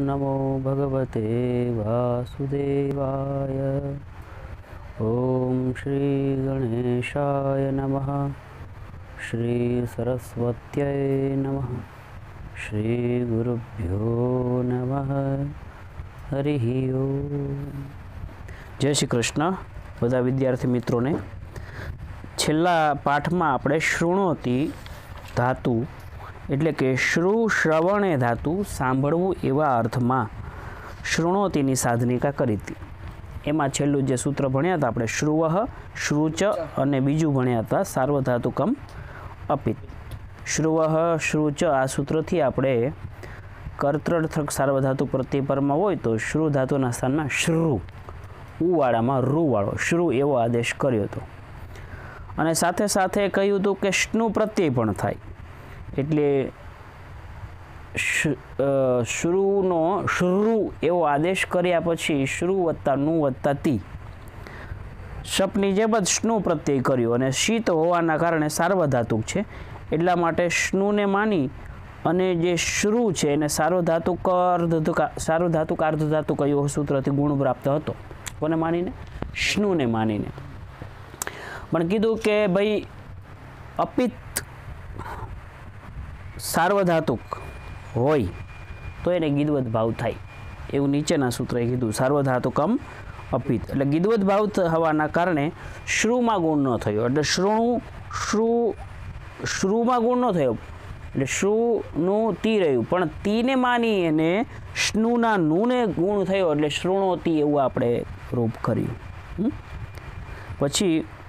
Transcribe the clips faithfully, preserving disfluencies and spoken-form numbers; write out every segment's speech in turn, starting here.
नमो भगवते वासुदेवाय। ओम श्री गणेशाय नमः। श्री सरस्वत्यै नमः। श्री गुरुभ्यो नमः। हरि ओम। जय श्री कृष्ण बधा विद्यार्थी मित्रों ने। छेल्ला पाठ में आपणे श्रुणोति धातु एटले के श्रु श्रवणे धातु सांभळवुं एवा अर्थमां श्रुणोतिनी साधनिका करी हती। एमां छेल्लुं जे सूत्र भण्या हता आपणे श्रुवः श्रुच अने बीजुं भण्या हता सार्वधातुकम अपित्। श्रुवः श्रुच आ सूत्रथी आपणे कर्तृर्थक सार्वधातु प्रत्यय परमा होय तो श्रु धातुना स्थानमां श्रु उवाळामां रुवाळो श्रु एवो आदेश कर्यो हतो। अने साथे साथे कह्युं हतुं के श्नु प्रत्यय पण थाय एटले श्रुनो श्रु एवो आदेश कर्या पछी श्रु वत्ता नु वत्ता ती शपनी जेम ज श्नु प्रत्यय कर्यो अने शीत होवाना कारणे सार्वधातुक छे એટલા માટે શ્નુને માની અને જે શ્રુ છે એને સાર્વધાતુક અર્ધધાતુક સાર્વધાતુક અર્ધધાતુક એવો સૂત્રથી ગુણ પ્રાપ્ત હતો। કોને માનીને? શ્નુને માનીને। પણ કીધું કે ભાઈ અપિત सार्वधातुक होय तो एने गीधवत भाव थाय एवं नीचेना सूत्रे कीधुं। सार्वधातुकम अपित एटले गीधवत भाव होवाना कारणे श्रुमां गुण न थयो एटले श्रुणु श्रु श्रुमां गुण न थयो एटले श्रुनु ती रह्युं पण तीने मानी एने श्नुना नुने गुण थयो एटले श्रुणोति एवुं आपणे रूप कर्युं। पछी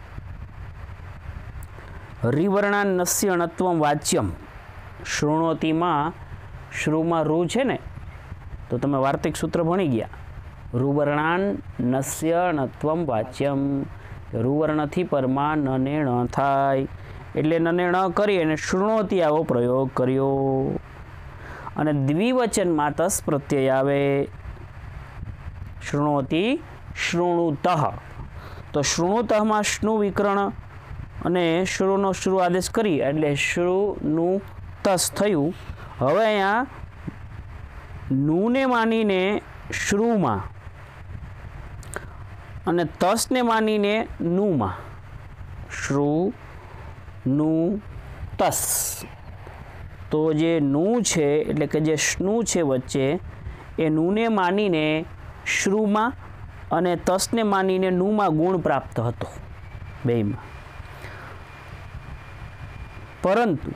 रिवर्णान्नस्य णत्वं वाच्यम श्रुणोति में श्रु में रु है ने तो तमे वार्तिक सूत्र भणी गया। रुवर्णान नस्य णत्वं वाच्यम रुवर्ण थी परमा नने ण थाय एटले नने ण करी अने श्रुणोति आवो प्रयोग कर्यो। अने द्विवचन में तस् प्रत्यय आवे श्रुणोति श्रुणुतः तो श्रुणुतः में श्नु विकरण अने श्रुनो श्रु आदेश करी एटले श्रुनु तस थयुं। हवे अहींया नुने मानीने श्रुमां अने तसने मानीने नुमां श्रु नु तस तो जे नु छे एटले के जे श्नु छे वच्चे ए नुने मानीने श्रुमां अने तसने मानीने नुमां गुण प्राप्त हतो बेयमां। परंतु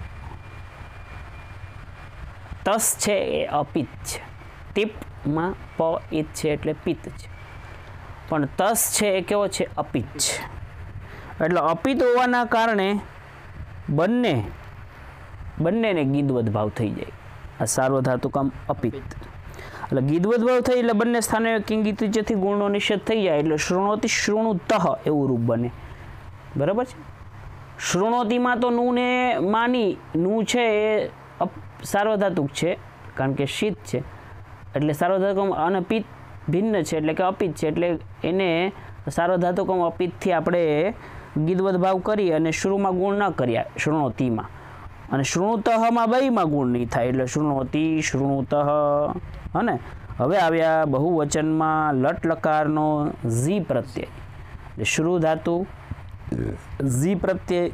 तस छे ए अपित छे टीप में प इत छे एटले पित्त छे पण तस छे ए केवो छे अपित छे एटले अपित होवाना कारणे बंने बंनेने गीधवत भाव थई जाय। आ सार्वधातुकम अपित एटले गीधवत भाव थई एटले बंने स्थाने किंगित जेथी गुणनो निषेध थई जाय एटले श्रुणोति श्रुणुतः एवुं रूप बने। बराबर छे। श्रुणोति में तो नु ने मानी नु छे ए सार्वधातुक है कारण के शीत है एटले सार्वधातुकम अने पित्त भिन्न है एटले के अपित है एटले एने सार्वधातुकम अपित थी आपणे गीधवत भाव करी अने श्रुमां गुण न कर्या श्रुणोति में अने श्रुणुतः में बेय में गुण नहीं थाय एटले श्रुणोति श्रुणुतः हने। हवे आव्या बहुवचन में लट लकारनो जी प्रत्यय श्रु धातु जी प्रत्यय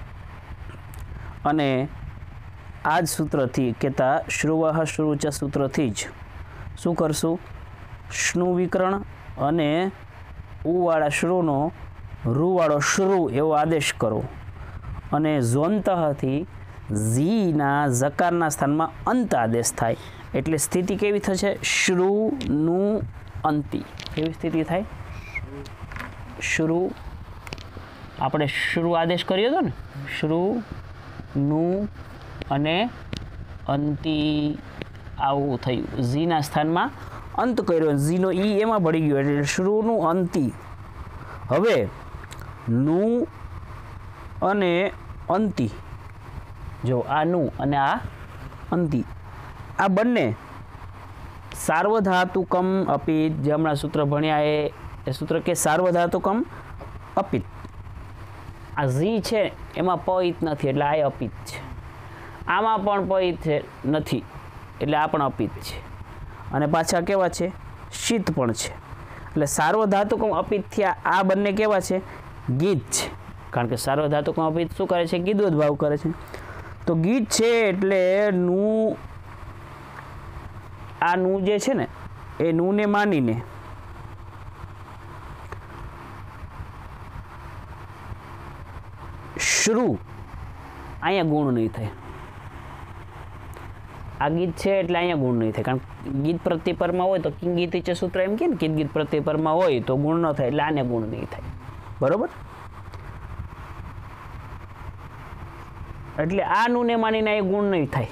अने आज सूत्र थी कहता श्रुवः श्रुच सूत्र थी ज शू करशु श्नु विकरण अने उवाड़ा श्रुनो रुवाड़ो श्रु एवो आदेश करो अने जोन्तः थी जी ना जकारना स्थान में अंत आदेश थाय एटले स्थिति केवी थशे श्रु नु अंति केवी स्थिति थाय श्रु आपणे श्रु आदेश कर्यो तो ने श्रु नु अने अंति आवुं थयुं जीना स्थान में अंत कर्यो जीनो ई एमां भળી गयो एटले श्रुनु अंति। हवे नु अने अंति जो आ नु अने आ अंति आ बंने सार्वधातुकम अपित जे हमणां सूत्र भण्या ए सूत्र के सार्वधातुकम अपित आ जी छे एमां प इत नथी एटले आ अपित छे आमां पण प इत छे नथी एटले आ पण अपित छे અને પાછા કેવા છે? શીત પણ છે. એટલે સાર્વધાતુકમ અપિત થયા આ બંને કેવા છે? ગીત છે. કારણ કે સાર્વધાતુકમ અપિત શું કરે છે? ગીધોદ ભાવ કરે છે. તો ગીત છે એટલે નું, આ નું જે છે ને એ નુંને માનીને શ્રુ અહીંયા ગુણ નહીં થાય. આ ગીત છે એટલે અહીંયા ગુણ નહીં થાય. કારણ ગીત પ્રત્યપરમાં હોય તો કિંગ ગીત છે સૂત્ર એમ કે ને ગીત ગીત પ્રત્યપરમાં હોય તો ગુણ ન થાય, એટલે આને ગુણ નહીં થાય. બરોબર? એટલે આ નુંને માનીને એ ગુણ નહીં થાય.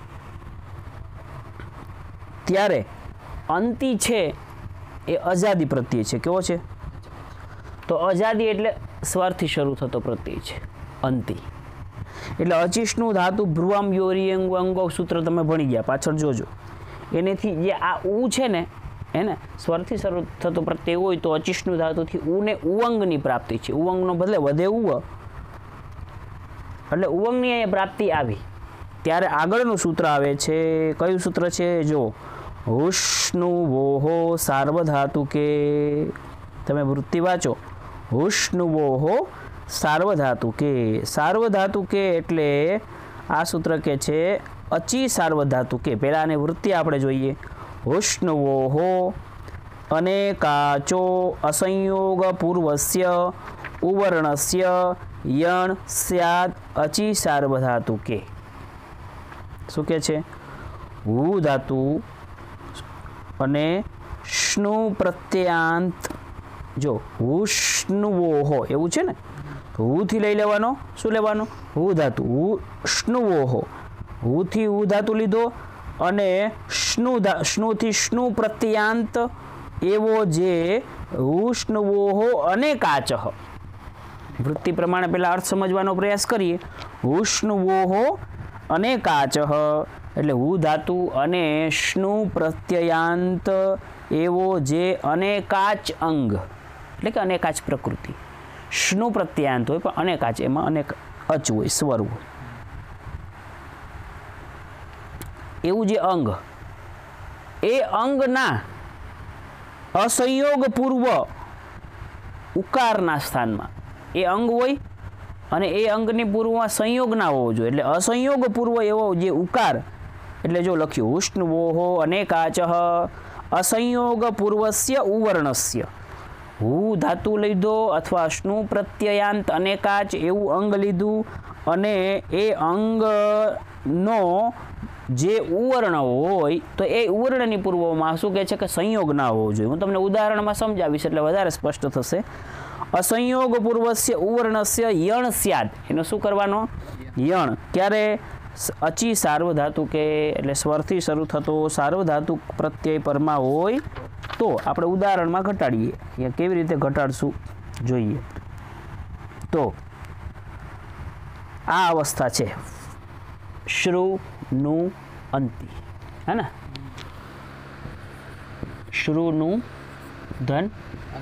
ત્યારે અંતિ છે એ અજાદી પ્રત્યય છે. કેવો છે? તો અજાદી એટલે સ્વરથી શરૂ થતો પ્રત્યય છે અંતિ. એટલે અચિષ્ણુ ધાતુ ભ્રુવમ યોરિયંગ અંગો સૂત્ર તમે ભણી ગયા, પાછળ જોજો. એનેથી જે આ ઉ છે ને એને સ્વરથી શરૂ થતો પ્રત્યય હોય તો અચિષ્ણુ ધાતુથી ઉને ઉવંગની પ્રાપ્તિ છે. ઉવંગનો બદલે વધે ઉવ, એટલે ઉવંગની અહીંયા પ્રાપ્તિ આવી. ત્યારે આગળનું સૂત્ર આવે છે. કયું સૂત્ર છે? જો હુષ્ણુ વોહો સાર્વધાતુકે. તમે વૃત્તિ વાંચો. હુષ્ણુ વોહો સાર્વધાતુકે. સાર્વધાતુકે એટલે આ સૂત્ર કે છે અચી સાર્વધાતુકે. પહેલાં આને વૃત્તિ આપણે જોઈએ. હુષ્ણુ વોહો અને કાચો અસંયોગ પૂર્વસ્ય ઉવર્ણસ્ય યણ સ્યાદ અચી સાર્વધાતુકે. શું કે છે? હુ ધાતુ અને શ્નુ પ્રત્યાંત. જો હુષ્ણુવોહો એવું છે ને, તો હુથી લઈ લેવાનો. શું લેવાનું? હુ ધાતુ. હુ શ્નુવોહો, હુથી હુ ધાતુ લીધો અને શ્નુ શ્નુથી શ્નુ પ્રત્યાંત એવો જે હુષ્ણુવોહો અને કાચ. વૃત્તિ પ્રમાણે પહેલાં અર્થ સમજવાનો પ્રયાસ કરીએ. હુષ્ણુવોહો અને કાચ એટલે હુ ધાતુ અને શ્નુ પ્રત્યયાંત એવો જે અનેકાચ અંગ, એટલે કે અનેકાચ પ્રકૃતિ. શ્નુ પ્રત્યાંત હોય પણ અનેકાચ, એમાં અનેક અચ હોય, સ્વર હોય. એવું જે અંગ, એ અંગના અસંયોગ પૂર્વ ઉકારના સ્થાનમાં એ અંગ હોય અને એ અંગની પૂર્વમાં સંયોગ ના હોવો જોઈએ. એટલે અસંયોગ પૂર્વ એવો જે ઉકાર, એટલે જો લખ્યું હુષ્ણવોહો અનેકાચ અસંયોગ પૂર્વસ્ય ઉવર્ણસ્ય. હુ ધાતુ લીધો અથવા શ્નુ પ્રત્યયાંત અનેકાચ એવું અંગ લીધું અને એ અંગનો જે ઉવર્ણ હોય તો એ ઉવર્ણની પૂર્વમાં શું કહે છે કે સંયોગ ના હોવો જોઈએ. હું તમને ઉદાહરણમાં સમજાવીશ એટલે વધારે સ્પષ્ટ થશે. અસંયોગ પૂર્વસ્ય ઉવર્ણસ્ય યણ સ્યાદ. એનો શું કરવાનો? યણ. ક્યારે? અચી સાર્વધાતુકે એટલે સ્વરથી શરૂ થતો સાર્વધાતુ પ્રત્યય પરમાં હોય તો આપણે ઉદાહરણમાં ઘટાડીએ. અહીંયા કેવી રીતે ઘટાડશું જોઈએ. તો આ અવસ્થા છે શ્રુ નું અંતિ, હે ને? શ્રુ નું ધન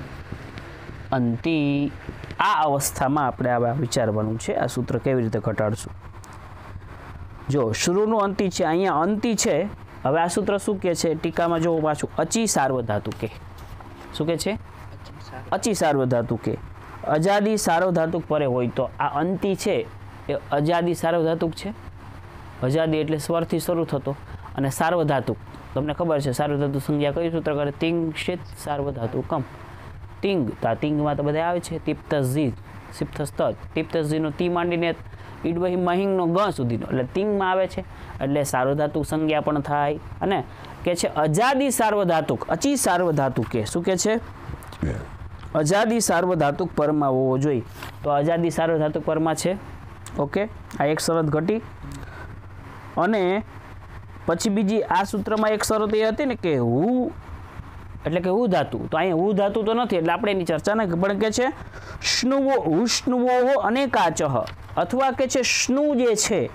અંતિ. આ અવસ્થામાં આપણે આવા વિચારવાનું છે. આ સૂત્ર કેવી રીતે ઘટાડશું? જો શ્રુનું અંતિ છે, અહીંયા અંતિ છે. હવે આ સૂત્ર શું કહે છે ટીકામાં? જો પાછું અચી સાર્વધાતુકે. શું કહે છે? અચી સાર્વધાતુકે. અજાદી સાર્વધાતુક પરે હોય તો આ અંતિ છે એ અજાદી સાર્વધાતુક છે. અજાદી એટલે સ્વરથી શરૂ થતો અને સાર્વધાતુક. તમને ખબર છે સાર્વધાતુ સંજ્ઞા કયું સૂત્ર કરે? તિંગ શિત સાર્વધાતુકમ. તિંગ, તો આ તિંગમાં તો બધા આવે છે. તિપ્તઝી, સિપ્તસ્ત. તિપ્તઝીનો તી માંડીને ઈડવહી મહિંગનો ગ સુધીનો એટલે તિંગમાં આવે છે. એટલે સાર્વધાતુક સંજ્ઞા પણ થાય. અને કે છે અજાદી સાર્વધાતુક, અચી સાર્વધાતુકે. શું કે છે? અજાદી સાર્વધાતુક પરમાં હોવો જોઈએ. તો અજાદી સાર્વધાતુક પરમાં છે. ઓકે, આ એક શરત ઘટી. અને પછી બીજી આ સૂત્રમાં એક શરત એ હતી ને કે હુ એટલે કે હુ ધાતુ. તો અહીંયા હુ ધાતુ તો નથી એટલે આપણે એની ચર્ચા ન પણ કે છે શ્નુવો હુષ્ણુવો અને કાચ અથવા કે છે શ્નુ જે છે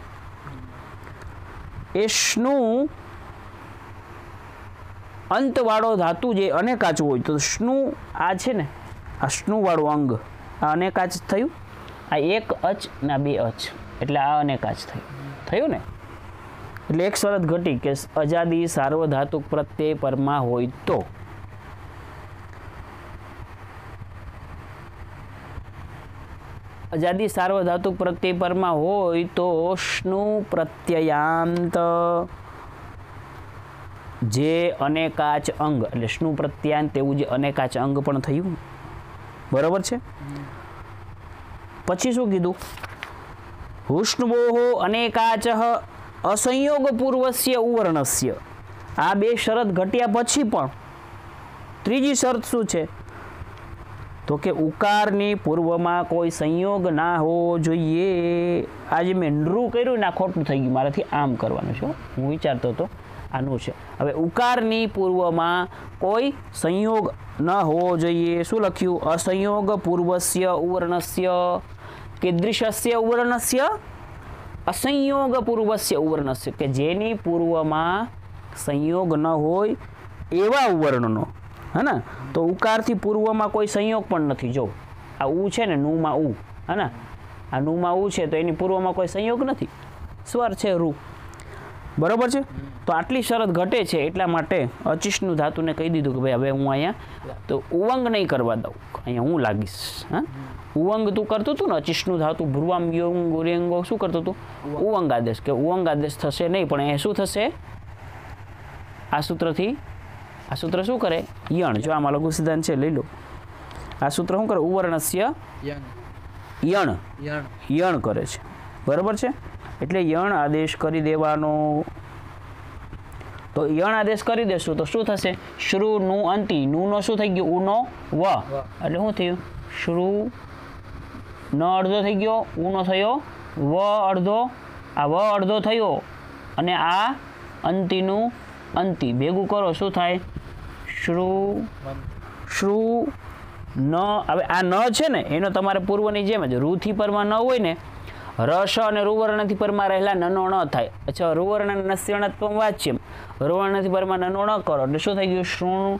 એ શ્નુ અંતવાળો ધાતુ જે અનેકાચ હોય તો શ્નુ આ છે ને આ શ્નુવાળું અંગ આ અનેકાચ થયું. આ એક અચ ના બે અચ એટલે આ અનેકાચ થયું થયું ને. એટલે એક શરત ઘટી કે અજાદી સાર્વધાતુક પ્રત્યય પરમાં હોય તો અજાદી સાર્વધાતુક પ્રત્યય પરમાં હોય તો સ્નુ પ્રત્યયાંત જે અનેકાચ અંગ એટલે સ્નુ પ્રત્યાંત એવું જે અનેકાચ અંગ પણ થયું બરોબર છે. પછી શું કીધું હુષ્ણવોહો અનેકાચ અસંયોગ પૂર્વસ્ય ઉવર્ણસ્ય આ બે શરત ઘટ્યા પછી પણ ત્રીજી શરત શું છે તો કે ઉકારની પૂર્વમાં કોઈ સંયોગ ના હોવો જોઈએ. આજે મેં નૃ કર્યું ને આ ખોટું થઈ ગયું મારાથી આમ કરવાનું છે હું વિચારતો હતો આનું છે. હવે ઉકારની પૂર્વમાં કોઈ સંયોગ ન હોવો જોઈએ. શું લખ્યું અસંયોગ પૂર્વસ્ય ઉવર્ણસ્ય કીદૃશસ્ય ઉવર્ણસ્ય અસંયોગ પૂર્વસ્ય ઉવર્ણસ્ય કે જેની પૂર્વમાં સંયોગ ન હોય એવા ઉવર્ણનો હે ને. તો ઉકારથી પૂર્વમાં કોઈ સંયોગ પણ નથી. જો આ ઉ છે ને નુમાં ઉ હે ને આ નુમાં ઉ છે તો એની પૂર્વમાં કોઈ સંયોગ નથી સ્વર છે રૂ બરોબર છે. તો આટલી શરત ઘટે છે એટલા માટે અચિષ્ણુ ધાતુને કહી દીધું કે ભાઈ હવે હું અહીંયા તો ઉવંગ નહીં કરવા દઉં અહીંયા હું લાગીશ. હા ઉવંગ તું કરતું હતું ને અચિષ્ણુ ધાતુ ભ્રુવામ યોંગ ગુર્યંગો શું કરતું હતું ઉવંગ આદેશ કે ઉવંગ આદેશ થશે નહીં પણ એ શું થશે આ સૂત્રથી આ સૂત્ર શું કરે યણ જો આમાં લઘુ સિદ્ધાંત છે લઈ લો. આ સૂત્ર શું કરે ઉવર્ણસ્ય યણ યણ કરે છે બરાબર છે. એટલે યણ આદેશ કરી દેવાનો. તો યણ આદેશ કરી દેશું તો શું થશે શ્રુ નું અંતિ નું નો શું થઈ ગયું ઉનો વ એટલે શું થયું શ્રુ ન અડધો થઈ ગયો ઉનો થયો વ અડધો આ વ અડધો થયો અને આ અંતિનું અંતિ ભેગું કરો શું થાય શ્રુ શ્રુ ન. હવે આ ન છે ને એનો તમારે પૂર્વની જેમ જ રૂથી પરમાં ન હોય ને રસ અને રૂવર્ણથી પરમાં રહેલા નનો ન થાય. અચ્છા રૂવર્ણ નસ્યણત્વમ વાચ્યમ રૂવર્ણથી પરમાં નનો ન કરો એટલે શું થઈ ગયું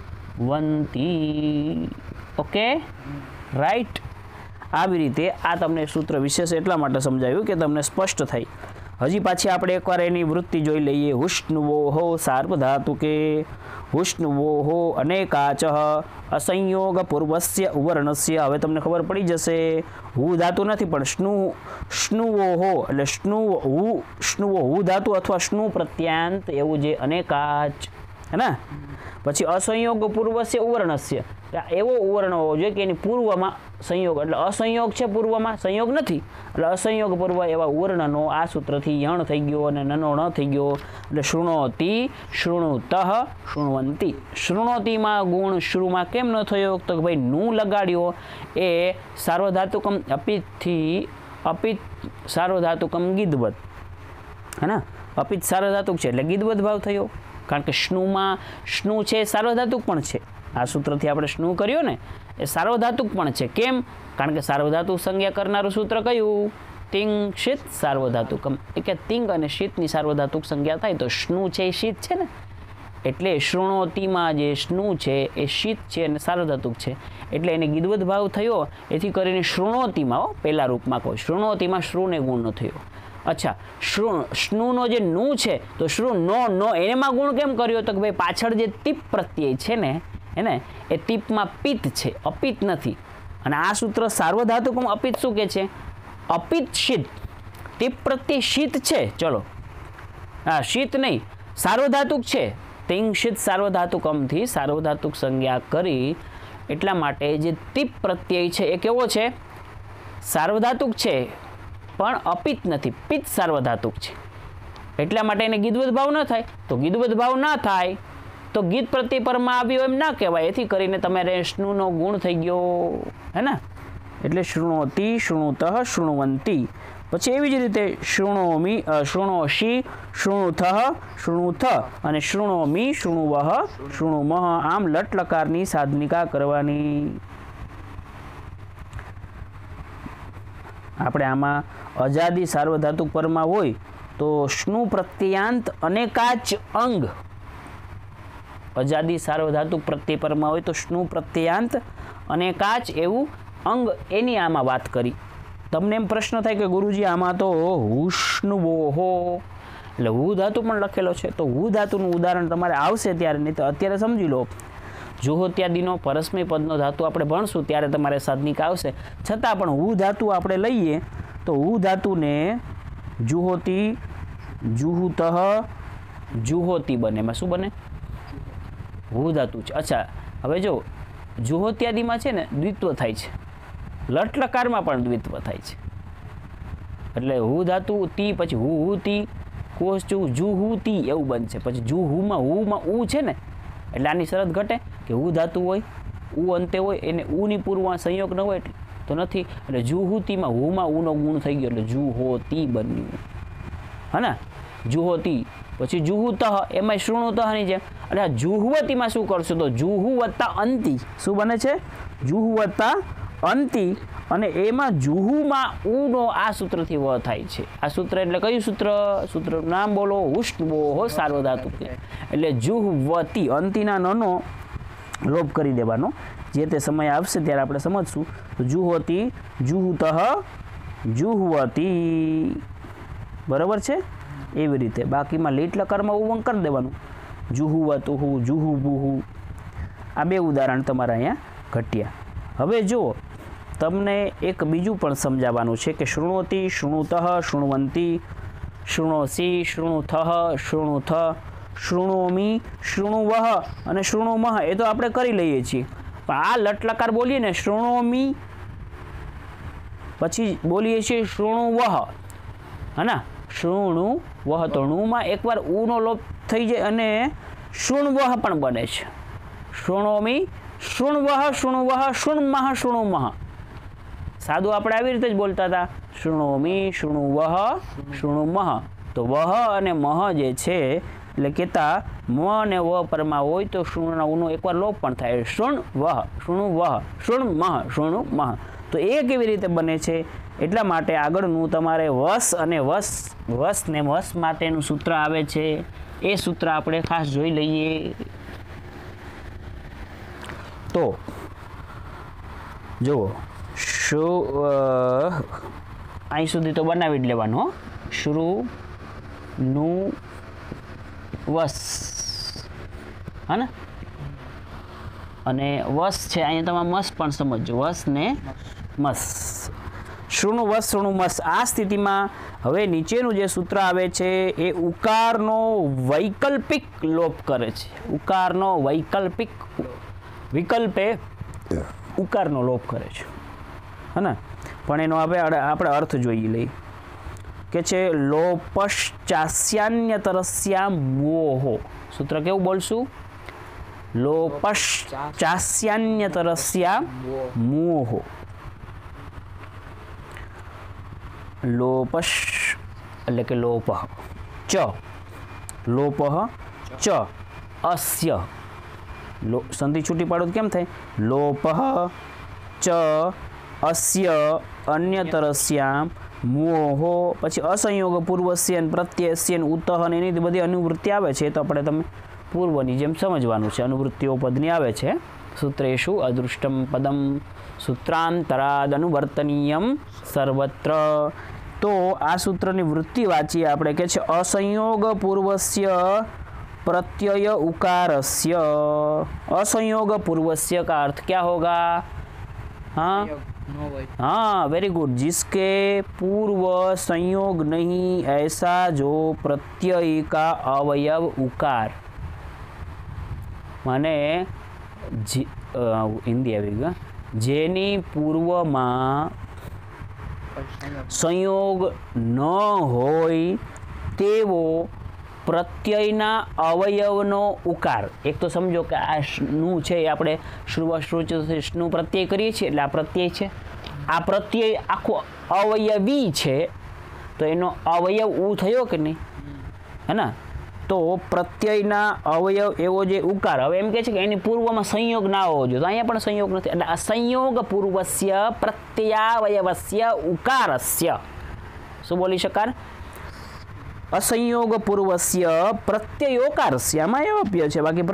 શૃણવંતી. Okay right. આવી રીતે આ તમને સૂત્ર વિશેષ એટલા માટે સમજાવ્યું કે તમને સ્પષ્ટ થાય. હજી પાછી આપણે એકવાર એની વૃત્તિ જોઈ લઈએ. હુષ્ણવોહો સાર્વધાતુકે હુષ્ણવોહો અનેકાચ અસંયોગ પૂર્વસ્ય ઉવર્ણસ્ય. હવે તમને ખબર પડી જશે હુ ધાતુ નથી પણ સ્નુ સ્નુવોહો એટલે સ્નુ હુ સ્નુવો હુ ધાતુ અથવા સ્નુ પ્રત્યાંત એવું જે અનેકાચ હે ને. પછી અસંયોગ પૂર્વસ્ય ઉવર્ણસ્ય એવો ઉવર્ણ હોવો જોઈએ કે એની પૂર્વમાં સંયોગ એટલે અસંયોગ છે પૂર્વમાં સંયોગ નથી એટલે અસંયોગ પૂર્વ એવા ઉવર્ણનો આ સૂત્રથી યણ થઈ ગયો અને નનો ન થઈ ગયો એટલે શૃણોતી શૃણુતઃ શૃણવંતી. શૃણોતીમાં ગુણ શ્રુમાં કેમ ન થયો તો ભાઈ નું લગાડ્યો એ સાર્વધાતુકમ અપિતથી અપિત સાર્વધાતુકમ ગીધવત હે ને. અપિત સાર્વધાતુક છે એટલે ગીધવત ભાવ થયો કારણ કે શ્નુમાં શ્નુ છે સાર્વધાતુક પણ છે. આ સૂત્રથી આપણે શ્નુ કર્યો ને એ સાર્વધાતુક પણ છે. કેમ કારણ કે સાર્વધાતુક સંજ્ઞા કરનારું સૂત્ર કયું તિંગ શીત સાર્વધાતુકમ એ કે તિંગ અને શીતની સાર્વધાતુક સંજ્ઞા થાય તો શ્નુ છે એ શીત છે ને. એટલે શૃણોતીમાં જે શ્નુ છે એ શીત છે અને સાર્વધાતુક છે એટલે એને ગીધવત ભાવ થયો. એથી કરીને શૃણોતીમાં પહેલા રૂપમાં કહો શૃણોતીમાં શ્રુને ગુણ થયો. અચ્છા શ્રુ શ્નુનો જે નું છે તો શ્રુ નો નો એમાં ગુણ કેમ કર્યો તો કે ભાઈ પાછળ જે તીપ પ્રત્યય છે ને એને એ તીપમાં પિત્ત છે અપિત નથી. અને આ સૂત્ર સાર્વધાતુકમાં અપિત શું કે છે અપિત શીત તીપ પ્રત્યય શીત છે. ચલો હા શીત નહીં સાર્વધાતુક છે. તિંગ શીત સાર્વધાતુકમથી સાર્વધાતુક સંજ્ઞા કરી એટલા માટે જે તીપ પ્રત્યય છે એ કેવો છે સાર્વધાતુક છે પણ અપિત નથી પિત્ત સાર્વધાતુક છે. એટલા માટે એને ગીધવત ભાવ ન થાય તો ગીધવત ભાવ ના થાય તો ગીત પ્રત્યય પરમાં આવ્યો એમ ના કહેવાય. એથી કરીને તમારે શ્નુનો ગુણ થઈ ગયો હે ને. એટલે શૃણોતી શૃણુતઃ શૃણવંતી. પછી એવી જ રીતે શૃણોમી શૃણોશી શૃણુથઃ શૃણુથ અને શૃણોમી શૃણુવઃ શૃણુમઃ આમ લટલકારની સાધનિકા કરવાની. આપણે આમાં અજાદી સાર્વધાતુક પરમાં હોય તો શ્નુ પ્રત્યાંત અનેકાચ અંગ અજાદી સાર્વધાતુક પ્રત્યય પરમાં હોય તો શ્નુ પ્રત્યાંત અનેકાચ એવું અંગ એની આમાં વાત કરી. તમને એમ પ્રશ્ન થાય કે ગુરુજી આમાં તો હુષ્ણવોહો એટલે હુ ધાતુ પણ લખેલો છે. તો હુ ધાતુનું ઉદાહરણ તમારે આવશે ત્યારે, નહીં તો અત્યારે સમજી લો. જુહોત્યાદિનો પરસ્મય પદનો ધાતુ આપણે ભણશું ત્યારે તમારે સાધનિક આવશે. છતાં પણ હુ ધાતુ આપણે લઈએ તો હુ ધાતુને જુહોતી, જુહુતઃ, જુહોતી બને. એમાં શું બને? હુ ધાતુ છે. અચ્છા, હવે જો જુહોત્યાદિમાં છે ને દ્વિત્વ થાય છે, લટલકારમાં પણ દ્વિત્વ થાય છે. એટલે હુ ધાતુ તી, પછી હુ હુ તી, કોષ ચુ જુહુ તી એવું બનશે. પછી જુહુમાં હુમાં ઉ છે ને, એટલે આની શરત ઘટે કે હુ ધાતુ હોય, ઉ અંતે હોય, એને ઉની પૂર્વમાં સંયોગ ન હોય તો નથી. એટલે જુહુતીમાં હુમાં ઉનો ગુણ થઈ ગયો એટલે જુહોતી બન્યું. હા ને, જુહોતી. પછી જુહુતઃ, એમાં શૃણુતઃની જેમ. એટલે આ જુહવતીમાં શું કરશો તો જુહુ વત્તા અંતિ શું બને છે? જુહુ વત્તા અંતિ. અને એમાં જુહુમાં ઉનો આ સૂત્રથી વ થાય છે. આ સૂત્ર એટલે કયું સૂત્ર? સૂત્ર નામ બોલો. હુષ્ટબોહ સાર્વધાતુ. એટલે જુહવતી, અંતિના નનો લોપ કરી દેવાનો. જે તે સમય આવશે ત્યારે આપણે સમજશું. તો જુહોતી, જુહુતઃ, જુહવતી. બરાબર છે? એવી રીતે બાકીમાં લીટ લકારમાં ઉવંગ કરી દેવાનું. જુહુવતુહુ, જુહુબુહુ. આ બે ઉદાહરણ તમારા અહીંયા ઘટ્યા. હવે જો તમને એક બીજું પણ સમજાવવાનું છે કે શૃણોતી, શૃણુતઃ, શૃણવંતી, શૃણોસી, શૃણુથઃ, શૃણુથ, શૃણોમી, શૃણુવહ અને શૃણુમહ એ તો આપણે કરી લઈએ છીએ. પણ આ લટલકાર બોલીએ ને શૃણોમી, પછી બોલીએ છીએ શૃણુવહ. હા, શૃણુ વહ. તો ણુમાં એકવાર ઉનો લોપ થઈ જાય અને શૃણવહ પણ બને છે. શૃણોમી, શૃણવહ, શૃણુવહ, શૃણમહ, શૃણુમહ. સાદું આપણે આવી રીતે જ બોલતા હતા. શૃણોમી, શૃણુવહ, શૃણુમહ. તો વહ અને મહ જે છે એટલે કહેતા મ અને વ પરમાં હોય તો શૃણના ઉનો એકવાર લોપ પણ થાય. શૃણ વહ, શૃણુ વહ, શૃણ મહ, શૃણુ મહ. તો એ કેવી રીતે બને છે? એટલા માટે આગળનું તમારે વસ અને વસ વસ ને વસ માટેનું સૂત્ર આવે છે. એ સૂત્ર આપણે ખાસ જોઈ લઈએ. તો જુઓ, શું અહીં સુધી તો બનાવી જ લેવાનું. શ્રુ નું વસ, હા ને, અને વસ છે અહીંયા તમે મસ પણ સમજો. વસ ને મસ. શૃણુ વસ, શૃણુ મસ. આ સ્થિતિમાં હવે નીચેનું જે સૂત્ર આવે છે એ ઉકારનો વૈકલ્પિક લોપ કરે છે. ઉકારનો વૈકલ્પિક, વિકલ્પે ઉકારનો લોપ કરે છે. હા ને, પણ એનો હવે આપણે અર્થ જોઈ લઈએ કે છે લોપશ્ચાસ્યાન્યતરસ્યા મોહો. સૂત્ર કેવું બોલશું? લોપશ્ચાસ્યાન્યતરસ્યા મોહો. લોપશ એટલે કે લોપ ચ, લોપ ચ અસ્ય. લો સંધિ છૂટી પાડો તો કેમ થાય? લોપ ચ અસ્ય અન્યતરસ્યામ મોહો. પછી અસંયોગ પૂર્વસ્યન પ્રત્યસ્યન ઉતઃ ને એની બધી અનુવૃત્તિ આવે છે. તો આપણે તમે પૂર્વની જેમ સમજવાનું છે. અનુવૃત્તિઓ પદની આવે છે. સૂત્રેષુ અદૃષ્ટમ પદમ સૂત્રાંતરાદ અનુવર્તનીયમ સર્વત્ર. તો આ સૂત્રની વૃત્તિ વાંચીએ આપણે કે છે અસંયોગ પૂર્વસ્ય प्रत्यय उकारस्य. असंयोग पूर्वस्य का अर्थ क्या होगा? हाँ हाँ, वेरी गुड. जिसके पूर्व संयोग नहीं ऐसा जो प्रत्यय का अवयव उकार. माने हिंदी आवेगा जेनी पूर्वમાં સંયોગ ન હોય તેવો પ્રત્યયના અવયવનો ઉકાર. એક તો સમજો કે આ નું છે એ આપણે શ્રુવ શ્રુચનું પ્રત્યય કરીએ છીએ એટલે આ પ્રત્યય છે. આ પ્રત્યય આખો અવયવી છે તો એનો અવયવ ઉ થયો કે નહીં, હે ને? તો પ્રત્યયના અવયવ એવો જે ઉકાર, હવે એમ કહે છે કે એની પૂર્વમાં સંયોગ ના હોવો જોઈએ, તો અહીંયા પણ સંયોગ નથી. એટલે અસંયોગ પૂર્વસ્ય પ્રત્યયાવયવસ્ય ઉકારસ્ય શું બોલી શકાય? અસંયોગ પૂર્વસ્ય પ્રત્યયોકારસ્ય. આમાં અવયવ છે, બાકી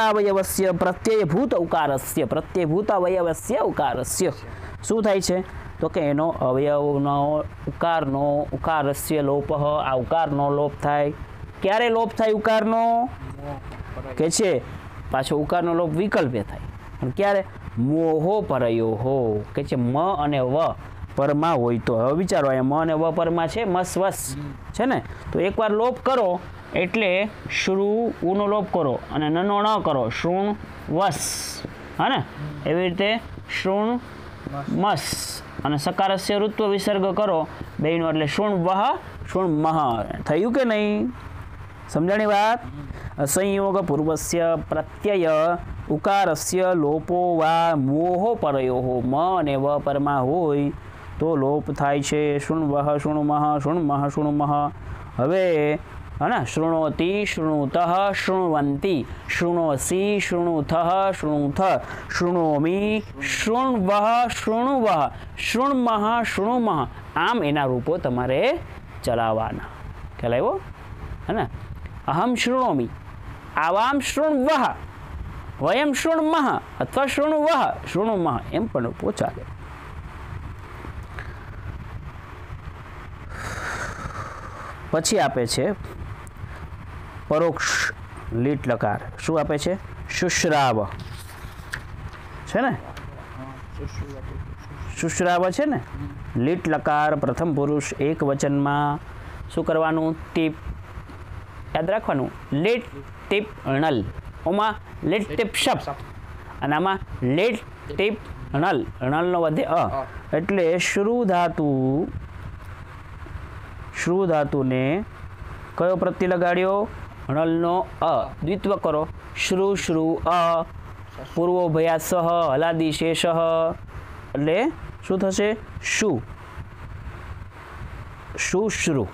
પ્રત્યયાવયવસ્ય પ્રત્યયભૂત ઉકારસ્ય પ્રત્યયભૂત અવયવસ્ય ઉકારસ્ય શું થાય છે? તો કે એનો અવયવનો ઉકારનો ઉકારસ્ય લોપ, આ ઉકારનો લોપ થાય. ક્યારે લોપ થાય ઉકારનો? કે છે પાછો ઉકારનો લોપ વિકલ્પે થાય. પણ ક્યારે? મોહો પરયો હો, કે છે મ અને વ પરમાં હોય તો. હવે વિચારો અહીંયા મ અને વ પરમાં છે મસ વસ છે ને, તો એકવાર લોપ કરો એટલે શ્રુ ઉનો લોપ કરો અને નનો ન કરો, શૃણ વસ, હા ને, એવી રીતે શૃણ મસ અને સકારસ્ય ઋત્વ વિસર્ગ કરો બેયનો એટલે શૃણ વહ શૃણ મહ. થયું કે નહીં? સમજાણી વાત? સંયોગ પૂર્વસ્ય પ્રત્યય ઉકારસ્ય લોપો વા મોહો પરયો મ અને વ પરમાં હોય તો લોપ થાય છે. શૃણ વહ શૃણ મહ શૃણ મહ શૃણ મહ. હવે હે શૃણોતિ શૃણુતઃ શૃણવંતી શૃણોસી શૃણુથઃ શૃણુથ શૃણોમિ શૃણવઃ શૃણુવઃ શૃણમઃ શૃણુમઃ. આમ એના રૂપો તમારે ચલાવવાના. ખ્યાલ આવ્યો? હે ને? અહમ શૃણોમિ, આવામ શૃણવઃ, વયમ શૃણમઃ અથવા શૃણુવઃ શૃણુમઃ, એમ પણ રૂપો ચાલે. પછી આપે છે પરોક્ષ લીટ લકાર. શું આપે છે? શુશ્રાવ છે ને, શુશ્રાવ છે ને, લીટ લકાર પ્રથમ પુરુષ એક વચનમાં શું કરવાનું? ટીપ યાદ રાખવાનું. લીટ ટીપ નલ. ઓમાં લીટ ટીપ શપ અને આમાં લીટ ટીપ નલ. નલનો વધે અ એટલે શ્રુ ધાતુ, શ્રુ ધાતુને કયો પ્રત્યય લગાડ્યો? નલનો અ. દ્વિત્વ કરો. શ્રુ શ્રુ અ પૂર્વોભયા સહ હલાદી શેષ એટલે શું થશે? શુ શુ શ્રુ.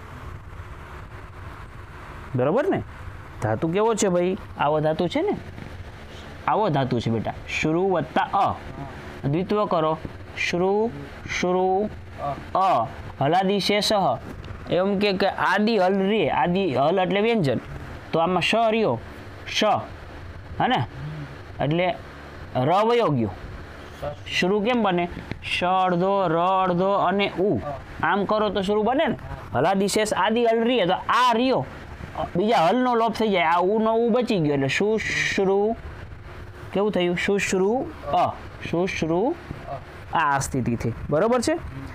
બરાબર ને? ધાતુ કેવો છે ભાઈ? આવો ધાતુ છે ને, આવો ધાતુ છે બેટા. શ્રુ વત્તા અ, દ્વિત્વ કરો. શ્રુ શ્રુ અ હલાદી શેષ. એમ કે આદિ હલ રે, આદિ હલ એટલે વ્યંજન, તો આમાં શ રહ્યો, શ, હે ને, એટલે ર વયો ગયો. શ્રુ કેમ બને? શ અડધો, ર અડધો અને ઉ. આમ કરો તો શ્રુ બને ને. હલાદી શેષ આદિ હલ રીએ તો આ રહ્યો, બીજા હલનો લોપ થઈ જાય, આ ઉનો ઉ બચી ગયો એટલે સુશ્રુ. કેવું થયું? સુશ્રુ અ. સુશ્રુ આ સ્થિતિથી. બરોબર છે?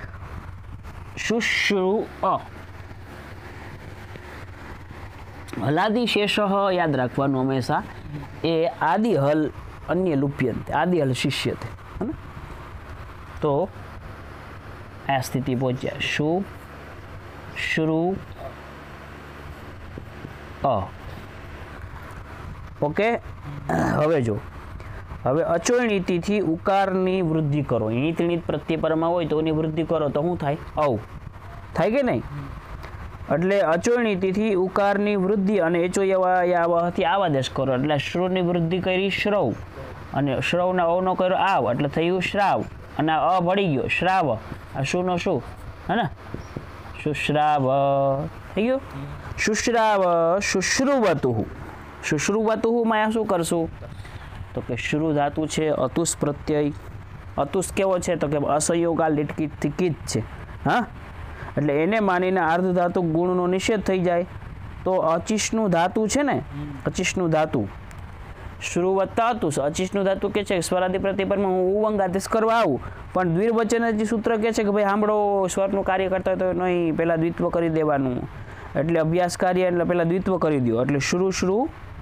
સુશ્રુ અ. હલાદી શેષ યાદ રાખવાનું હંમેશા, એ આદિ હલ અન્ય લુપ્યંતે, આદિ હલ શિષ્યતે. તો આ સ્થિતિ પહોંચ્યા. શુ શ્રુ અ. ઓકે. હવે જો, હવે અચોયણીતિથી ઉકારની વૃદ્ધિ કરો. ઈણિત ઈણિત પ્રત્યય પરમાં હોય તો એની વૃદ્ધિ કરો તો શું થાય? અવ થાય કે નહીં? એટલે અચોયણીતિથી ઉકારની વૃદ્ધિ અને એચોયવાયાવથી આવાદેશ કરો એટલે શ્રુની વૃદ્ધિ કરી શ્રવ અને શ્રવના અવનો કર્યો આવ એટલે થયું શ્રાવ અને અ ભળી ગયો શ્રાવ. આ શુંનો શું? હે ને? શુશ્રાવ થઈ ગયું. શુશ્રાવ શુશ્રુવતુઃ. શુશ્રુવતુઃમાં શું કરશું? તો કે શ્રુ ધાતુ છે, અતુષ પ્રત્યય. અતુષ કેવો છે? તો કે અસંયોગા લીટકીથી કીત છે. હા, એટલે એને માનીને અર્ધ ધાતુ ગુણનો નિષેધ થઈ જાય. તો અચિશનું ધાતુ છે ને, અચિશનું ધાતુ શ્રુ વત્તા અતુષ. અચિશનું ધાતુ કે છે સ્વરાદિ પ્રતિપદમાં હું ઉવંગાદેશ કરવા આવું, પણ દ્વિર્વચન સૂત્ર કહે છે કે ભાઈ સાંભળો, સ્વરનું કાર્ય કરતા હોય તો નહીં, પહેલાં દ્વિત્વ કરી દેવાનું. એટલે અભ્યાસ કાર્ય એટલે પહેલાં દ્વિત્વ કરી દો. એટલે શ્રુ શ્રુ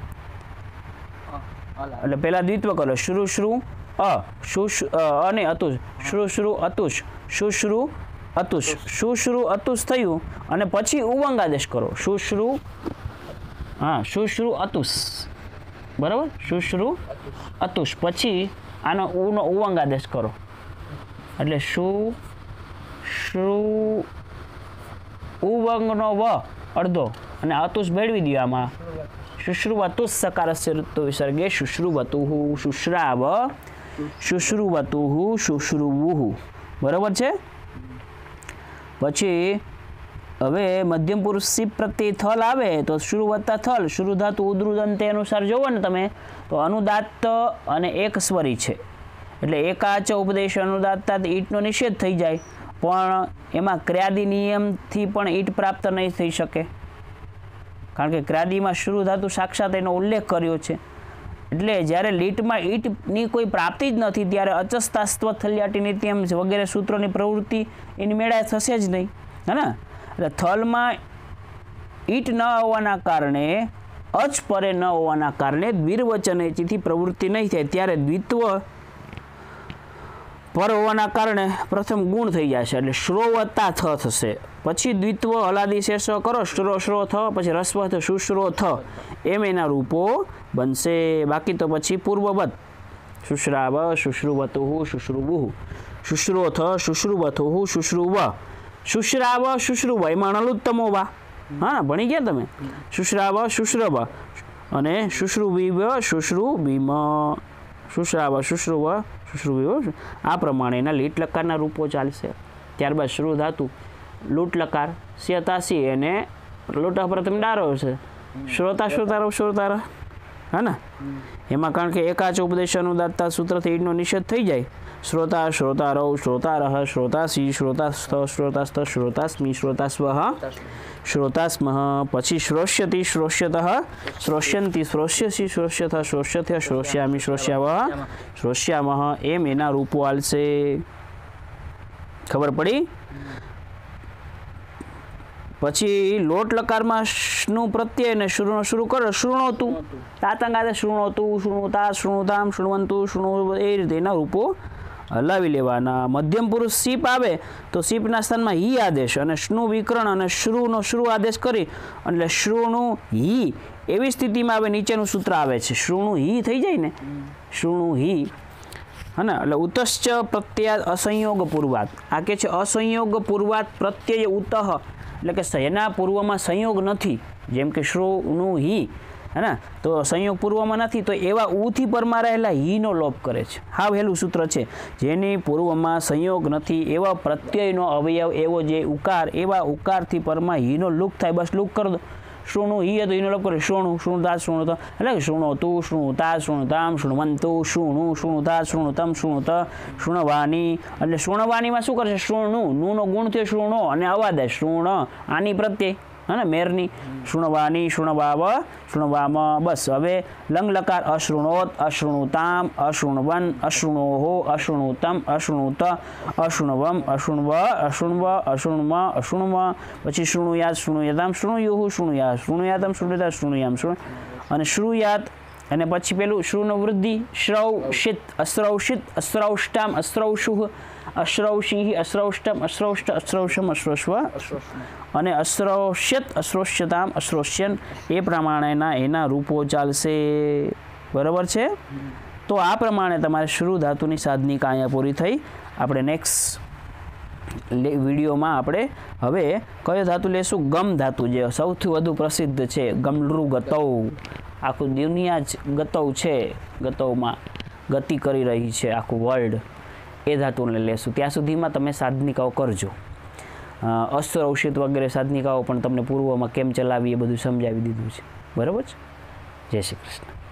એટલે પહેલાં દ્વિત્વ કરો. શ્રુ શ્રુ અ શુ અને અતુષ. શ્રુ શ્રુ અતુષ. શુશ્રુ અતુષ. શુશ્રુ અતુષ થયું અને પછી ઉવંગાદેશ કરો. શુશ્રુ હા શુશ્રુ અતુષ. બરાબર? શુશ્રુ અતુષ પછી આનો ઉનો ઉવંગાદેશ કરો એટલે શુ શ્રુ ઉવંગનો વ અડધો અને અતુષ ભેળવી દો આમાં. શુશ્રુવતુઃ સકારસ્ય ઋત્વ વિસર્ગે શુશ્રુવતુઃ શુશ્રાવ શુશ્રુવતુઃ શુશ્રુવુઃ. બરાબર છે? પછી હવે મધ્યમ પુરુષ સી પ્રત્યે થલ આવે તો શ્રુ વત્તા થલ. શ્રુ ધાતુ ઉદ્રુદંતે અનુસાર જોવો ને તમે તો અનુદાત્ત અને એક સ્વરી છે એટલે એકાચ ઉપદેશ અનુદાત્તા ઈટનો નિષેધ થઈ જાય, પણ એમાં ક્રિયાદી નિયમથી પણ ઈટ પ્રાપ્ત નહીં થઈ શકે, કારણ કે ક્રિયાદીમાં શ્રુ ધાતુ સાક્ષાત એનો ઉલ્લેખ કર્યો છે. એટલે જ્યારે લીટમાં ઈટની કોઈ પ્રાપ્તિ જ નથી ત્યારે અચસ્તાસ્ત્વ થલ્યાટી નિત્યમ વગેરે સૂત્રોની પ્રવૃત્તિ એની મેળાએ થશે જ નહીં, હે ને. એટલે થલમાં ઈટ ન હોવાના કારણે, અચ પરે ન હોવાના કારણે દ્વિર્વચનેચીથી પ્રવૃત્તિ નહીં થાય, ત્યારે દ્વિત્વ પર હોવાના કારણે પ્રથમ ગુણ થઈ જશે, એટલે શ્રો વત્તા થ થશે. પછી દ્વિત્વ હલાદી શેષ કરો, શ્રો શ્રો થ, પછી રસ્વ થ, શુશ્રો થ, એમ એના રૂપો બનશે. બાકી તો પછી પૂર્વવત શુશ્રાવ શુશ્રુવતુઃ શુશ્રુવુઃ, શુશ્રો થ શુશ્રુવતુઃ શુશ્રુવ, શુશ્રાવ શુશ્રુવ, એમાં અણલુત્તમો વા, હા ભણી ગયા તમે. શુશ્રાવ શુશ્રવ અને શુશ્રુવીવ શુશ્રુવીમ, શુશ્રાવ શુશ્રુવ શુશ્રુવીવ, આ પ્રમાણેના લીટ લકારના રૂપો ચાલશે. ત્યારબાદ શ્રુ ધાતુ લૂટ લકાર સ્યતાસી અને લોટા પ્રથમ ડારો છે, શ્રોતા શ્રોતારો શ્રોતારા, હા ને. એમાં કારણ કે એકાચ ઉપદેશ અનુદાત્તા સૂત્રથી ઈડનો નિષેધ થઈ જાય. શ્રોતા શ્રોતારૌ શ્રોતારહ શ્રોતાસી શ્રોતાસ્થ શ્રોતાસ્થ શ્રોતાસ્મી શ્રોતાસ્વ શ્રોતાસ્મઃ, પછી શ્રોષ્યતિ શ્રોષ્યતઃ શ્રોષ્યંતિ શ્રોષ્યસી શ્રોષ્યથ શ્રોષ્યથ્ય શ્રોષ્યામિ શ્રોષ્યાવઃ શ્રોષ્યામઃ, એમ એના રૂપો આલશે. ખબર પડી. પછી લોટ લકારમાં નું પ્રત્યય ને શરૂ શરૂ કરો, શૃણોતું તાતંગાદે શૃણોતું શૃણુતા શૃણુતામ શૃણવંતુ શૃણુ, એ રીતે એના રૂપો હલાવી લેવાના. મધ્યમ પુરુષ સીપ આવે તો સીપના સ્થાનમાં હી આદેશ અને શ્નુ વિકરણ અને શ્રુનો શ્રુ આદેશ કરી એટલે શ્રુનું હી એવી સ્થિતિમાં આવે નીચેનું સૂત્ર આવે છે. શ્રુનું હી થઈ જાય ને, શ્રુનું હી, હા ને. એટલે ઉતશ્ચ પ્રત્યાદ અસંયોગ પૂર્વાત, આ કે છે અસંયોગ પૂર્વાત પ્રત્યય ઉતઃ, એટલે કે એના પૂર્વમાં સંયોગ નથી, જેમ કે શ્રુનું હી, હે ને, તો સંયોગ પૂર્વમાં નથી, તો એવા ઉથી પરમાં રહેલા હીનો લોપ કરે છે. હા વહેલું સૂત્ર છે. જેની પૂર્વમાં સંયોગ નથી એવા પ્રત્યયનો અવયવ એવો જે ઉકાર, એવા ઉકારથી પરમાં હીનો લુક થાય, બસ લુક કરી દો. શૃણુ હી હતો હીનો લોપ કરે, શૃણુ શૃણુતા શૃણુત, એટલે શૃણોતું શૃણુતા શૃણુતામ શૃણવંતુ શૃણુ શૃણુતા શૃણુતમ શૃણુત શૃણવાની, એટલે શૃણવાનીમાં શું કરશે, શૃણુ નુનો ગુણ થયો શૃણો અને અવાદે શૃણ, આની પ્રત્યય, હા ને, મેરની, શૃણવાની શૃણવાવ શૃણવામ. બસ હવે લંગ લકાર અશૃણોત અશૃણુતામ અશૃણવન અશૃણોહો અશૃણુતમ અશૃણુત અશૃણવમ અશૃણવ અશૃણવ અશૃણમ અશૃણવ, પછી શૃણુયાત શૃણુયતામ શૃણુયુઃ શૃણુયાત શૃણુયાતમ શૃણુયતા શૃણુયામ શૃણ, અને શ્રુયાત, અને પછી પેલું શ્રુનો વૃદ્ધિ શ્રૌષિત અશ્રૌષિત અશ્રૌષ્ટામ અશ્રૌષુઃ અશ્રૌષિ અશ્રૌષ્ટમ અશ્રૌષ્ટ અશ્રૌષમ અશ્રૌષ્વ, અને અશ્રૌષ્યત અશ્રૌષ્યતામ અશ્રૌષ્યન, એ પ્રમાણેના એના રૂપો ચાલશે. બરાબર છે. તો આ પ્રમાણે તમારે શ્રુ ધાતુની સાધનિકા અહીંયા પૂરી થઈ. આપણે નેક્સ્ટ વિડીયોમાં આપણે હવે કયો ધાતુ લેશું, ગમ ધાતુ, જે સૌથી વધુ પ્રસિદ્ધ છે. ગમલૃ ગતૌ, આખું દુનિયા જ ગતૌ છે, ગતૌમાં ગતિ કરી રહી છે આખું વર્લ્ડ, એ ધાતુને લેશું. ત્યાં સુધીમાં તમે સાધનિકાઓ કરજો. અશ્રૌષિત વગેરે સાધનિકાઓ પણ તમને પૂર્વમાં કેમ ચલાવી એ બધું સમજાવી દીધું છે. બરાબર છે. જય શ્રી કૃષ્ણ.